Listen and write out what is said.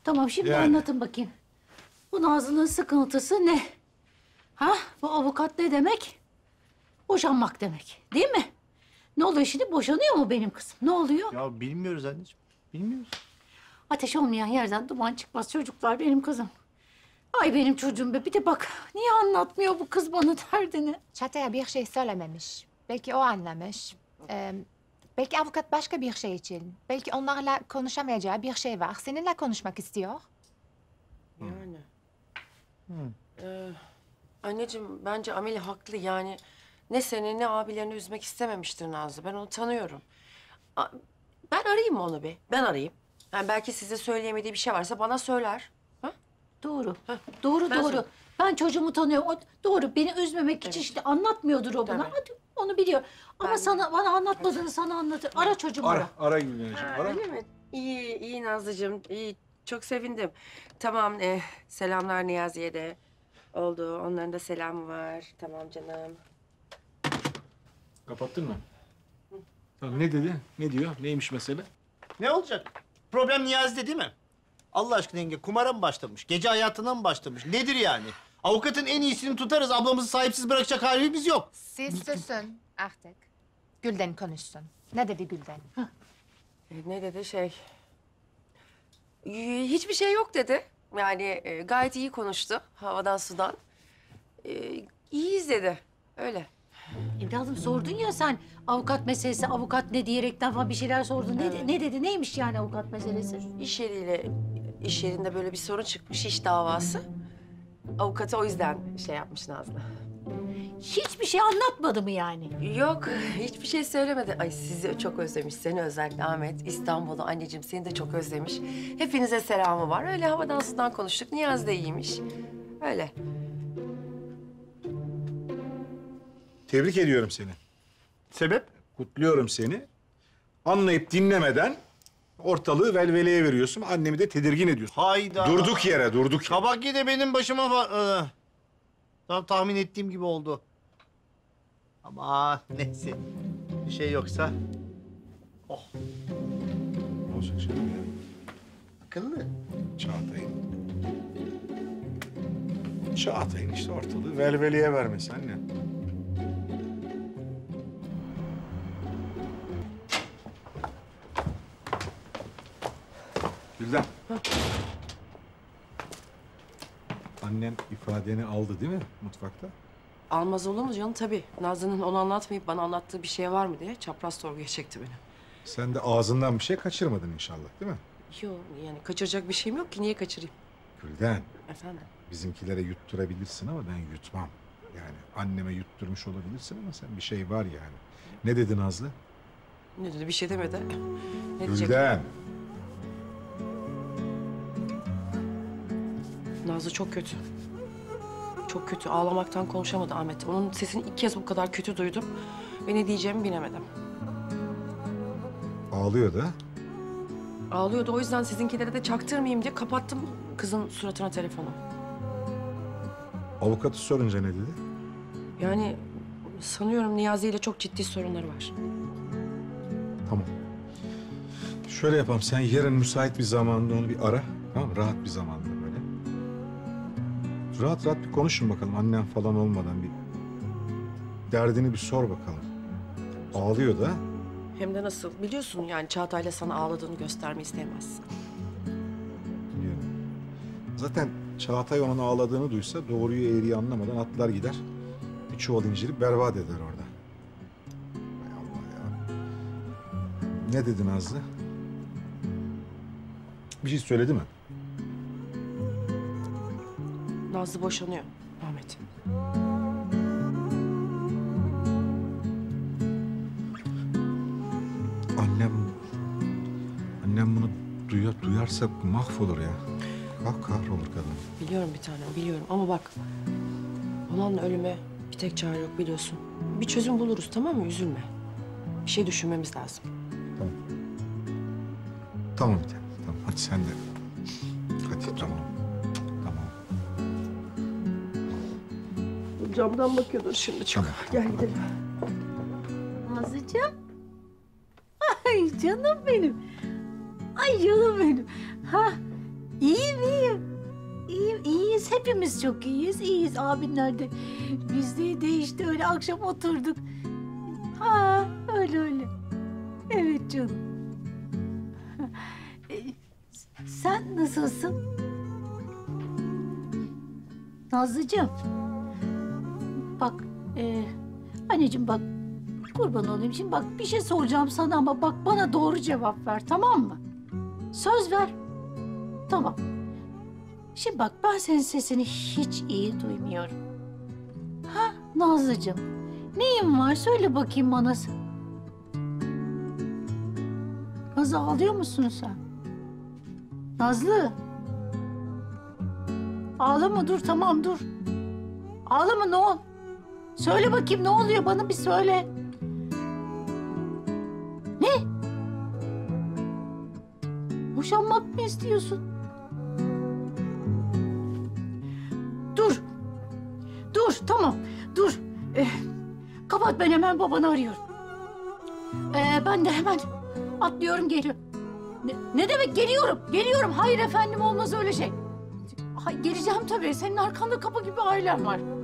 Tamam şimdi Yani. anlatın bakayım. Bu Nazlı'nın sıkıntısı ne? Ha? Bu avukat ne demek? Boşanmak demek. Değil mi? Ne oluyor şimdi? Boşanıyor mu benim kızım? Ne oluyor? Ya bilmiyoruz anneciğim. Bilmiyoruz. Ateş olmayan yerden duman çıkmaz çocuklar benim kızım. Ay benim çocuğum be. Bir de bak niye anlatmıyor bu kız bana derdini? Çağatay'a bir şey söylememiş. Belki o anlamış. Belki avukat başka bir şey için. Belki onlarla konuşamayacağı bir şey var. Seninle konuşmak istiyor. Yani. Anneciğim bence Ameli haklı yani. Ne seni ne abilerini üzmek istememiştir Nazlı. Ben onu tanıyorum. Ben arayayım mı onu bir? Ben arayayım. Yani belki size söyleyemediği bir şey varsa bana söyler. Ha? Doğru. Heh, Doğru, ben doğru. sor- Ben çocuğumu tanıyorum. O, doğru. Beni üzmemek için Evet. işte anlatmıyordur o bana. Tabii. Hadi, onu biliyor. Ama Ben- bana anlatmadığını sana anlatır. Ara çocuğumu ara. Ara Gülden'ciğim, ara. Öyle mi? İyi, iyi Nazlıcığım. İyi. Çok sevindim. Tamam, selamlar Niyazi'ye de. Oldu. Onların da selamı var. Tamam canım. Kapattın mı? Tamam, ne dedi? Ne diyor? Neymiş mesele? Ne olacak? Problem Niyazi'de değil mi? Allah aşkına yenge kumara mı başlamış? Gece hayatına mı başlamış? Nedir yani? Avukatın en iyisini tutarız. Ablamızı sahipsiz bırakacak halimiz yok. Siz susun artık. Gülden konuşsun. Ne dedi Gülden? Ne dedi hiçbir şey yok dedi. Yani gayet iyi konuştu. Havadan sudan. İyiyiz dedi. Öyle. Evladım sordun ya sen avukat meselesi, avukat ne diyerekten falan bir şeyler sordun. Evet. Ne dedi? Neymiş yani avukat meselesi? İş yerinde böyle bir sorun çıkmış, iş davası. Avukatı o yüzden yapmış Nazlı. Hiçbir şey anlatmadı mı yani? Yok, hiçbir şey söylemedi. Ay sizi çok özlemiş, seni özellikle Ahmet. İstanbul'u anneciğim seni de çok özlemiş. Hepinize selamı var. Öyle havadan sudan konuştuk. Niyaz da iyiymiş. Öyle. Tebrik ediyorum seni. Sebep? Kutluyorum seni. Anlayıp dinlemeden ortalığı velveleye veriyorsun. Annemi de tedirgin ediyorsun. Hayda. Durduk yere, durduk yere. Kabak yine benim başıma tam tahmin ettiğim gibi oldu. Ama neyse. Bir şey yoksa. Oh, Ne olacak şimdi ya? akıllı. Çağatay'ın işte ortalığı velveleye vermesi anne. Gülden. Annen ifadeni aldı değil mi mutfakta? Almaz olur mu canım? Tabii. Nazlı'nın onu anlatmayıp bana anlattığı bir şey var mı diye çapraz sorguya çekti beni. Sen de ağzından bir şey kaçırmadın inşallah değil mi? Yok yani kaçıracak bir şeyim yok ki. Niye kaçırayım? Gülden, Efendim? bizimkilere yutturabilirsin ama ben yutmam. Yani anneme yutturmuş olabilirsin ama sen bir şey var yani. Ne dedi Nazlı? Ne dedi? Bir şey demedi. Ne diyecek? Gülden. Nazlı çok kötü. Çok kötü. Ağlamaktan konuşamadı Ahmet. Onun sesini ilk kez bu kadar kötü duydum. Ve ne diyeceğimi bilemedim. Ağlıyor da. Ağlıyordu. O yüzden sizinkilere de çaktırmayayım diye kapattım kızın suratına telefonu. Avukatı sorunca ne dedi? Yani sanıyorum Niyazi ile çok ciddi sorunları var. Tamam. Şöyle yapalım. Sen yarın müsait bir zamanda onu bir ara. Tamam mı? Rahat bir zamanda böyle. Rahat rahat bir konuşun bakalım. Annen falan olmadan bir derdini bir sor bakalım. Ağlıyor da. Hem de nasıl biliyorsun yani Çağatay'la sana ağladığını göstermeyi istemez. Biliyorum. Zaten Çağatay onun ağladığını duysa doğruyu eğriyi anlamadan atlar gider. Bir çuval inciri berbat eder orada. Hay Allah ya. Ne dedi Nazlı? Bir şey söyledi mi? Nazlı boşanıyor Ahmet. Annem bunu duyarsa mahvolur ya. Kahrolur kadın. Biliyorum bir tanem biliyorum ama bak olan ölüme bir tek çare yok biliyorsun. Bir çözüm buluruz tamam mı? Üzülme. Bir şey düşünmemiz lazım. Tamam. Tamam bir tanem. Tamam hadi sen de. Hadi tamam. Tamam. Camdan bakıyordur şimdi çok. Tamam. Gel gidelim. Nazlıcığım. Ay canım benim. Ay canım benim. Ha, iyi hepimiz çok iyiyiz. İyiyiz abinler de. Biz de işte öyle akşam oturduk. Ha öyle. Evet canım. Sen nasılsın? Nazlıcığım. Bak anneciğim bak kurban olayım. Şimdi bak bir şey soracağım sana ama bak bana doğru cevap ver, tamam mı? Söz ver. Tamam. Şimdi bak ben senin sesini hiç iyi duymuyorum. Ha Nazlıcığım, neyin var söyle bakayım bana sen. Nazlı ağlıyor musun sen? Nazlı. Ağlama dur, tamam dur. Ağlama ne ol? Söyle bakayım ne oluyor bana bir söyle. Ne? Boşanmak mı istiyorsun? Dur. Dur tamam dur. Kapat, ben hemen babanı arıyorum. Ben de hemen atlıyorum geliyorum. Ne demek geliyorum? Geliyorum. Hayır efendim olmaz öyle şey. Geleceğim tabii. Senin arkanda kapı gibi ailem var.